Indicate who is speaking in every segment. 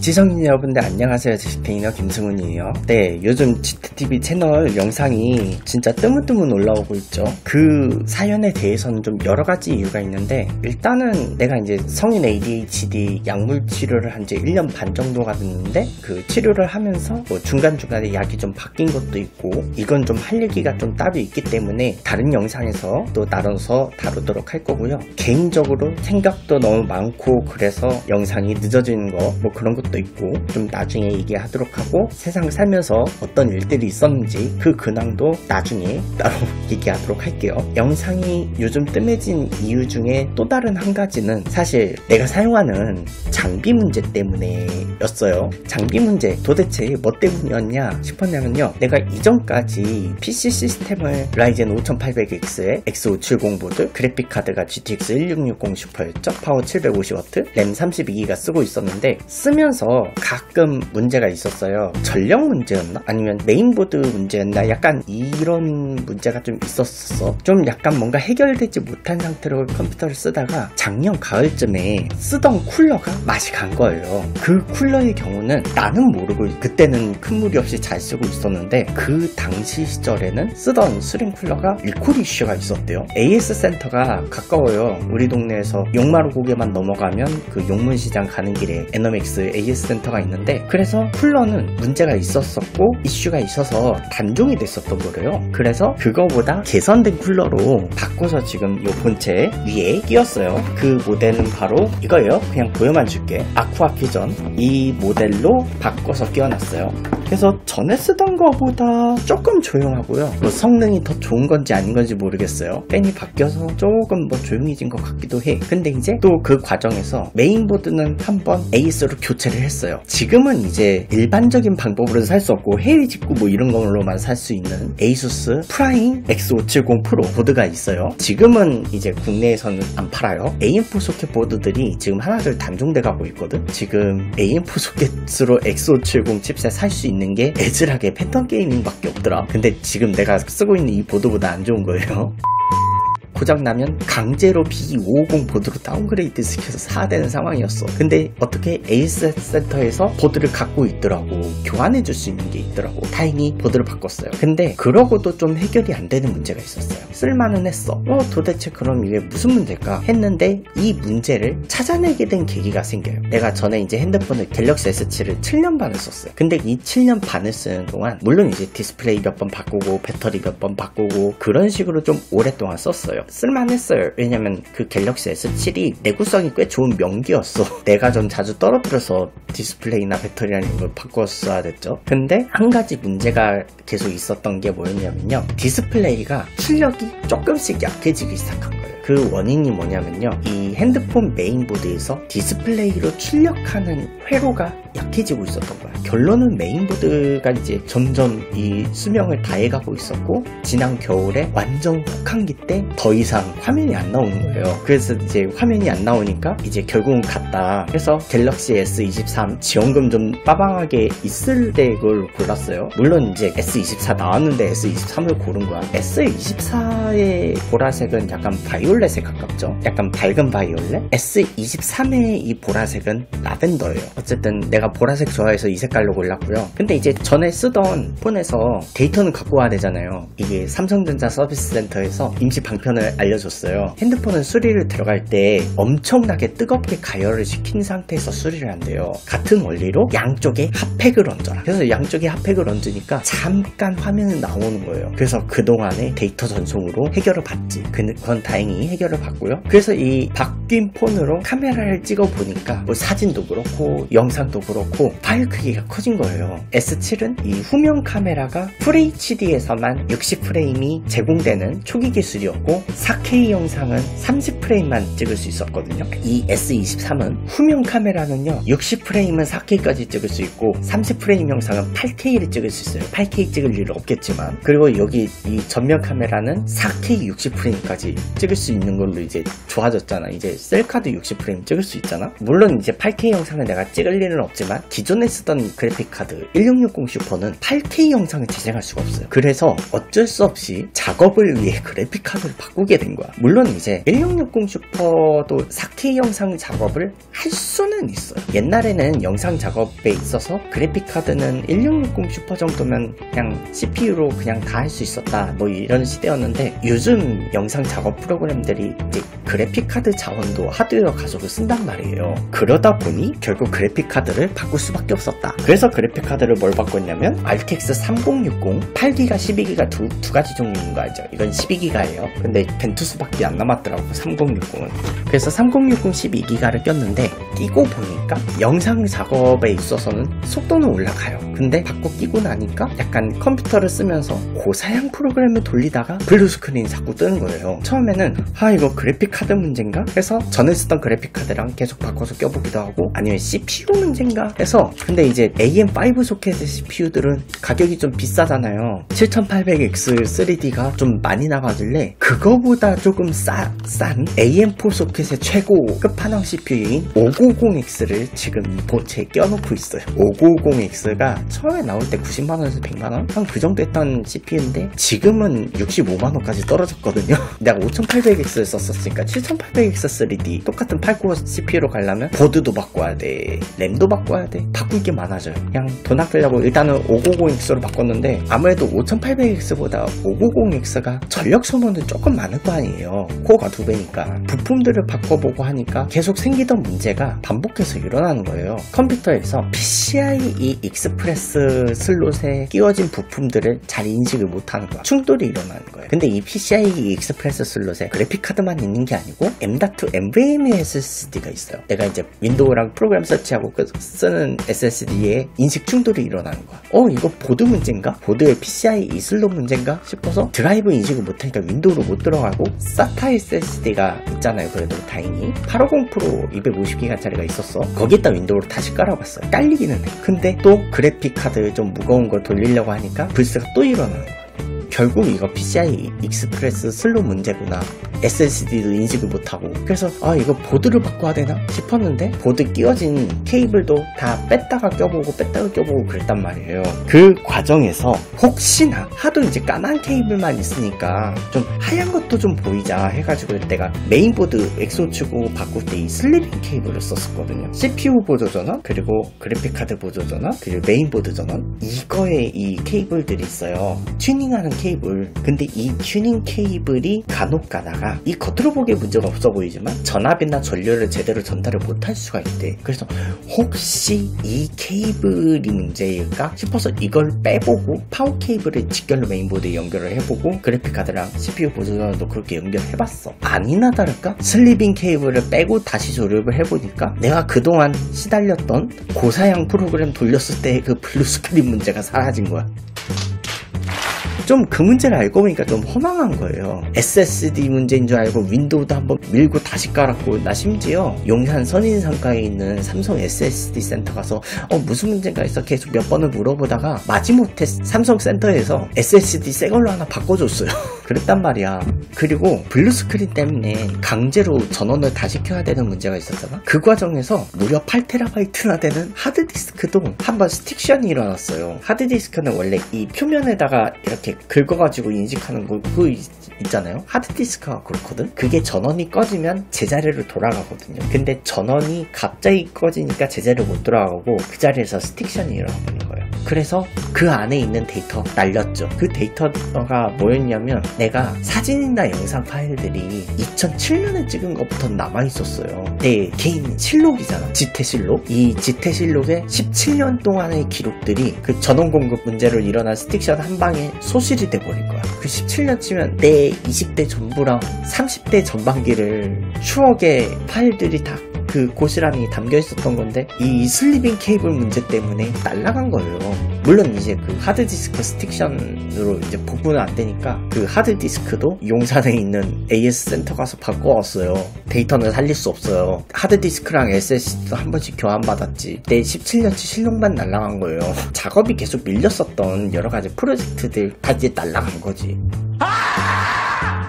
Speaker 1: 시청자 여러분들 안녕하세요. 지식트레이너 김승훈이에요. 네, 요즘 GTTV 채널 영상이 진짜 뜨문뜨문 올라오고 있죠. 그 사연에 대해서는 좀 여러가지 이유가 있는데, 일단은 내가 이제 성인 ADHD 약물 치료를 한 지 1년 반 정도가 됐는데, 그 치료를 하면서 뭐 중간중간에 약이 좀 바뀐 것도 있고, 이건 좀 할 얘기가 좀 따로 있기 때문에 다른 영상에서 또 나눠서 다루도록 할 거고요. 개인적으로 생각도 너무 많고 그래서 영상이 늦어지는 거 뭐 그런 것도 있고, 좀 나중에 얘기하도록 하고, 세상 살면서 어떤 일들이 있었는지 그 근황도 나중에 따로 얘기하도록 할게요. 영상이 요즘 뜸해진 이유 중에 또 다른 한 가지는 사실 내가 사용하는 장비 문제 때문에 였어요. 장비 문제 도대체 뭐 때문이었냐 싶었냐면요, 내가 이전까지 PC 시스템을 라이젠 5800X에 X570 보드, 그래픽카드가 GTX 1660 슈퍼였죠. 파워 750W, 램 32GB 쓰고 있었는데, 쓰면서 가끔 문제가 있었어요. 전력 문제였나? 아니면 메인보드 문제였나? 약간 이런 문제가 좀 있었어. 좀 약간 뭔가 해결되지 못한 상태로 컴퓨터를 쓰다가 작년 가을쯤에 쓰던 쿨러가 맛이 간 거예요. 그 쿨러의 경우는 나는 모르고 그때는 큰 무리 없이 잘 쓰고 있었는데, 그 당시 시절에는 쓰던 수링 쿨러가 리콜 이슈가 있었대요. AS 센터가 가까워요. 우리 동네에서 용마루 고개만 넘어가면 그 용문시장 가는 길에 에너맥스 AS 센터가 있는데, 그래서 쿨러는 문제가 있었었고 이슈가 있어서 단종이 됐었던 거래요. 그래서 그거보다 개선된 쿨러로 바꿔서 지금 요 본체 위에 끼웠어요. 그 모델은 바로 이거예요. 그냥 보여만 줄게. 아쿠아 퓨전 이 모델로 바꿔서 끼워놨어요. 그래서 전에 쓰던 거보다 조금 조용하고요. 뭐 성능이 더 좋은 건지 아닌 건지 모르겠어요. 팬이 바뀌어서 조금 뭐 조용해진 것 같기도 해. 근데 이제 또 그 과정에서 메인보드는 한번 에이스로 교체를 했어요. 지금은 이제 일반적인 방법으로는 살 수 없고 해외 직구 뭐 이런 걸로만 살 수 있는 에이수스 프라임 X570 프로 보드가 있어요. 지금은 이제 국내에서는 안 팔아요. AM4 소켓 보드들이 지금 하나둘 단종돼 가고 있거든. 지금 AM4 소켓으로 X570 칩셋 살 수 있는 게 애즐하게 팬텀 게이밍밖에 없더라. 근데 지금 내가 쓰고 있는 이 보드보다 안 좋은 거예요. 고장나면 강제로 B550 보드로 다운그레이드 시켜서 사야 되는 상황이었어. 근데 어떻게 에이스 센터에서 보드를 갖고 있더라고. 교환해 줄 수 있는 게 있더라고. 다행히 보드를 바꿨어요. 근데 그러고도 좀 해결이 안 되는 문제가 있었어요. 쓸만은 했어. 도대체 그럼 이게 무슨 문제일까 했는데, 이 문제를 찾아내게 된 계기가 생겨요. 내가 전에 이제 핸드폰을 갤럭시 S7을 7년 반을 썼어요. 근데 이 7년 반을 쓰는 동안 물론 이제 디스플레이 몇 번 바꾸고 배터리 몇 번 바꾸고 그런 식으로 좀 오랫동안 썼어요. 쓸만했어요. 왜냐면 그 갤럭시 S7이 내구성이 꽤 좋은 명기였어. 내가 좀 자주 떨어뜨려서 디스플레이나 배터리라는 걸 바꿨어야 됐죠. 근데 한 가지 문제가 계속 있었던 게 뭐였냐면요, 디스플레이가 출력이 조금씩 약해지기 시작한 거예요. 그 원인이 뭐냐면요, 이 핸드폰 메인보드에서 디스플레이로 출력하는 회로가 약해지고 있었던 거야. 결론은 메인보드가 이제 점점 이 수명을 다해가고 있었고, 지난 겨울에 완전 혹한기 때 더 이상 화면이 안 나오는 거예요. 그래서 이제 화면이 안 나오니까 이제 결국은 갔다. 그래서 갤럭시 S23 지원금 좀 빠방하게 있을 때 그걸 골랐어요. 물론 이제 S24 나왔는데 S23을 고른 거야. S24의 보라색은 약간 바이올렛에 가깝죠. 약간 밝은 바이올렛. S23의 이 보라색은 라벤더예요. 어쨌든 내가 보라색 좋아해서 이 색깔로 골랐고요. 근데 이제 전에 쓰던 폰에서 데이터는 갖고 와야 되잖아요. 이게 삼성전자 서비스 센터에서 임시 방편을 알려줬어요. 핸드폰은 수리를 들어갈 때 엄청나게 뜨겁게 가열을 시킨 상태에서 수리를 한대요. 같은 원리로 양쪽에 핫팩을 얹어라. 그래서 양쪽에 핫팩을 얹으니까 잠깐 화면이 나오는 거예요. 그래서 그동안의 데이터 전송으로 해결을 받지. 그건 다행히 해결을 받고요. 그래서 이 바뀐 폰으로 카메라를 찍어 보니까 뭐 사진도 그렇고 영상도 그렇고 파일 크기가 커진 거예요. S7은 이 후면 카메라가 FHD에서만 60프레임이 제공되는 초기 기술이었고, 4K 영상은 30프레임만 찍을 수 있었거든요. 이 S23은 후면 카메라는요, 60프레임은 4K까지 찍을 수 있고 30프레임 영상은 8K를 찍을 수 있어요. 8K 찍을 일은 없겠지만. 그리고 여기 이 전면 카메라는 4K 60프레임까지 찍을 수 있는 걸로 이제 좋아졌잖아. 이제 셀카도 60프레임 찍을 수 있잖아. 물론 이제 8K 영상을 내가 찍을 일은 없지만 기존에 쓰던 그래픽카드 1660 슈퍼는 8K 영상을 재생할 수가 없어요. 그래서 어쩔 수 없이 작업을 위해 그래픽카드를 바꾸게 된 거야. 물론 이제 1660 슈퍼도 4K 영상 작업을 할 수는 있어요. 옛날에는 영상 작업에 있어서 그래픽카드는 1660 슈퍼 정도면 그냥 CPU로 그냥 다 할 수 있었다, 뭐 이런 시대였는데, 요즘 영상 작업 프로그램들이 이제 그래픽카드 자원도 하드웨어 가속을 쓴단 말이에요. 그러다 보니 결국 그래픽카드를 바꿀 수밖에 없었다. 그래서 그래픽카드를 뭘 바꿨냐면 RTX 3060 8기가 12기가 두 가지 종류인 거 알죠? 이건 12기가예요. 근데 벤투스밖에 안 남았더라고, 3060은. 그래서 3060 12기가를 꼈는데, 끼고 보니까 영상 작업에 있어서는 속도는 올라가요. 근데 바꿔 끼고 나니까 약간 컴퓨터를 쓰면서 고사양 프로그램을 돌리다가 블루스크린이 자꾸 뜨는 거예요. 처음에는 이거 그래픽카드 문제인가 해서 전에 쓰던 그래픽카드랑 계속 바꿔서 껴보기도 하고, 아니면 CPU 문제인가 해서. 근데 이제 AM5 소켓의 CPU들은 가격이 좀 비싸잖아요. 7800X 3D가 좀 많이 나가길래 그거보다 조금 싼 AM4 소켓의 최고 끝판왕 CPU인 590X를 지금 이 본체에 껴놓고 있어요. 590X가 처음에 나올 때 90만원에서 100만원? 한 그 정도 했던 CPU인데 지금은 65만원까지 떨어졌거든요. 내가 5800X를 썼었으니까 7800X 3D 똑같은 8코어 CPU로 가려면 보드도 바꿔야 돼, 램도 바꿔야 돼, 바꿀 게 많아져요. 그냥 돈 아끼려고 일단은 590X로 바꿨는데, 아무래도 5800X보다 590X가 전력 소모는 조금 많을 거 아니에요. 코어가 2배니까. 부품들을 바꿔보고 하니까 계속 생기던 문제가 반복해서 일어나는 거예요. 컴퓨터에서 PCIe 익스프레스 슬롯에 끼워진 부품들을 잘 인식을 못하는 거야. 충돌이 일어나는 거예요. 근데 이 PCIe 익스프레스 슬롯에 그래픽카드만 있는 게 아니고 M.2 NVMe SSD가 있어요. 내가 이제 윈도우랑 프로그램 설치하고 쓰는 SSD에 인식 충돌이 일어나는 거야. 이거 보드 문제인가? 보드의 PCIe 슬롯 문제인가 싶어서 드라이브 인식을 못하니까 윈도우로 못 들어가고, SATA SSD가 있잖아요. 그래도 다행히 850 프로 250기가짜리가 있었어. 거기다 윈도우로 다시 깔아봤어요. 깔리기는 해. 근데 또 그래픽카드 좀 무거운 걸 돌리려고 하니까 불스가 또 일어나는 거야. 결국 이거 PCI 익스프레스 슬롯 문제구나. SSD도 인식을 못하고. 그래서 이거 보드를 바꿔야 되나 싶었는데, 보드 끼워진 케이블도 다 뺐다가 껴보고 그랬단 말이에요. 그 과정에서 혹시나 하도 이제 까만 케이블만 있으니까 좀 하얀 것도 좀 보이자 해가지고 내가 메인보드 엑소치고 바꿀 때 이 슬리빙 케이블을 썼었거든요. CPU 보조 전원, 그리고 그래픽카드 보조 전원, 그리고 메인보드 전원, 이거에 이 케이블들이 있어요. 튜닝하는 케이블. 근데 이 튜닝 케이블이 간혹 가다가 이 겉으로 보기에 문제가 없어 보이지만 전압이나 전류를 제대로 전달을 못할 수가 있대. 그래서 혹시 이 케이블이 문제일까 싶어서 이걸 빼보고 파워 케이블을 직결로 메인보드에 연결을 해보고 그래픽카드랑 CPU 보조전원도 그렇게 연결해봤어. 아니나 다를까 슬리빙 케이블을 빼고 다시 조립을 해보니까 내가 그동안 시달렸던 고사양 프로그램 돌렸을 때 그 블루스크린 문제가 사라진 거야. 좀 그 문제를 알고 보니까 좀 허망한 거예요. SSD 문제인 줄 알고 윈도우도 한번 밀고 다시 깔았고, 나 심지어 용산 선인상가에 있는 삼성 SSD 센터 가서 무슨 문제가 있어 계속 몇 번을 물어보다가 마지못해 삼성 센터에서 SSD 새 걸로 하나 바꿔줬어요. 그랬단 말이야. 그리고 블루스크린 때문에 강제로 전원을 다시 켜야 되는 문제가 있었잖아. 그 과정에서 무려 8TB나 되는 하드디스크도 한번 스틱션이 일어났어요. 하드디스크는 원래 이 표면에다가 이렇게 긁어가지고 인식하는 거 그거 있잖아요. 하드디스크가 그렇거든. 그게 전원이 꺼지면 제자리로 돌아가거든요. 근데 전원이 갑자기 꺼지니까 제자리로 못 돌아가고 그 자리에서 스틱션이 일어나버린 거예요. 그래서 그 안에 있는 데이터 날렸죠. 그 데이터가 뭐였냐면, 내가 사진이나 영상 파일들이 2007년에 찍은 것부터 남아있었어요. 내 개인 실록이잖아. 지태실록. 이 지태실록에 17년 동안의 기록들이 그 전원 공급 문제로 일어난 스틱션 한 방에 소실이 돼버린 거야. 그 17년 치면 내 20대 전부랑 30대 전반기를 추억의 파일들이 다 그 고스란히 담겨 있었던 건데, 이 슬리빙 케이블 문제 때문에 날아간 거예요. 물론 이제 그 하드디스크 스틱션으로 이제 복구는 안 되니까 그 하드디스크도 용산에 있는 AS 센터 가서 바꿔왔어요. 데이터는 살릴 수 없어요. 하드디스크랑 SSD도 한 번씩 교환받았지. 내 17년치 실력만 날아간 거예요. 작업이 계속 밀렸었던 여러 가지 프로젝트들 다 이제 날아간 거지.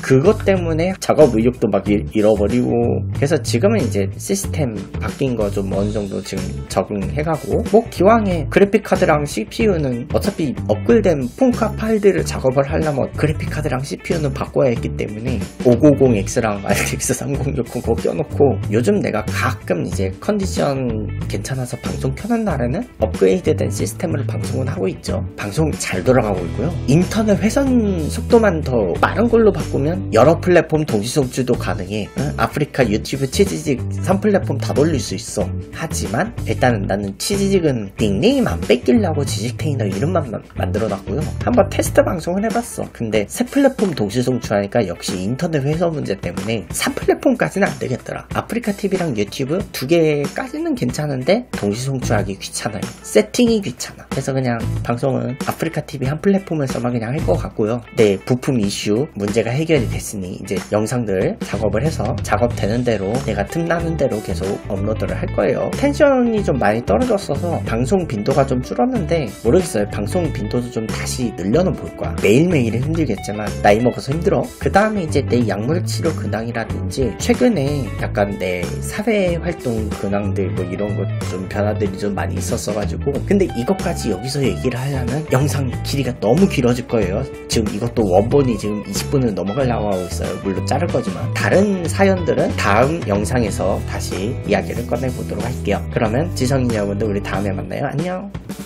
Speaker 1: 그것 때문에 작업 의욕도 막 잃어버리고, 그래서 지금은 이제 시스템 바뀐 거 좀 어느 정도 지금 적응해가고, 뭐 기왕에 그래픽카드랑 CPU는 어차피 업글된 폰카 파일들을 작업을 하려면 그래픽카드랑 CPU는 바꿔야 했기 때문에 590X랑 RTX 3060 그거 껴놓고, 요즘 내가 가끔 이제 컨디션 괜찮아서 방송 켜는 날에는 업그레이드된 시스템으로 방송은 하고 있죠. 방송 잘 돌아가고 있고요. 인터넷 회선 속도만 더 빠른 걸로 바꾸면 여러 플랫폼 동시 송출도 가능해. 아프리카, 유튜브, 치즈직 3플랫폼 다 돌릴 수 있어. 하지만 일단은 나는 치즈직은 닉네임 안 뺏기려고 지식테이너 이름만 만들어놨고요. 한번 테스트 방송을 해봤어. 근데 새 플랫폼 동시 송출하니까 역시 인터넷 회선 문제 때문에 3플랫폼까지는 안 되겠더라. 아프리카 TV랑 유튜브 두 개까지는 괜찮은데 동시 송출하기 귀찮아요. 세팅이 귀찮아. 그래서 그냥 방송은 아프리카 TV 한 플랫폼에서만 그냥 할 것 같고요. 네, 부품 이슈 문제가 해결이 됐으니 이제 영상들 작업을 해서 작업되는 대로 내가 틈나는 대로 계속 업로드를 할 거예요. 텐션이 좀 많이 떨어졌어서 방송 빈도가 좀 줄었는데 모르겠어요. 방송 빈도도 좀 다시 늘려는 볼 거야. 매일매일은 힘들겠지만 나이 먹어서 힘들어. 그 다음에 이제 내 약물치료 근황이라든지 최근에 약간 내 사회활동 근황들 뭐 이런 것 좀 변화들이 좀 많이 있었어가지고, 근데 이것까지 여기서 얘기를 하려면 영상 길이가 너무 길어질 거예요. 지금 이것도 원본이 지금 20분을 넘어가려고 하고 있어요. 물론 자를 거지만 다른 사연들은 다음 영상에서 다시 이야기를 꺼내보도록 할게요. 그러면 지성인 여러분들 우리 다음에 만나요. 안녕.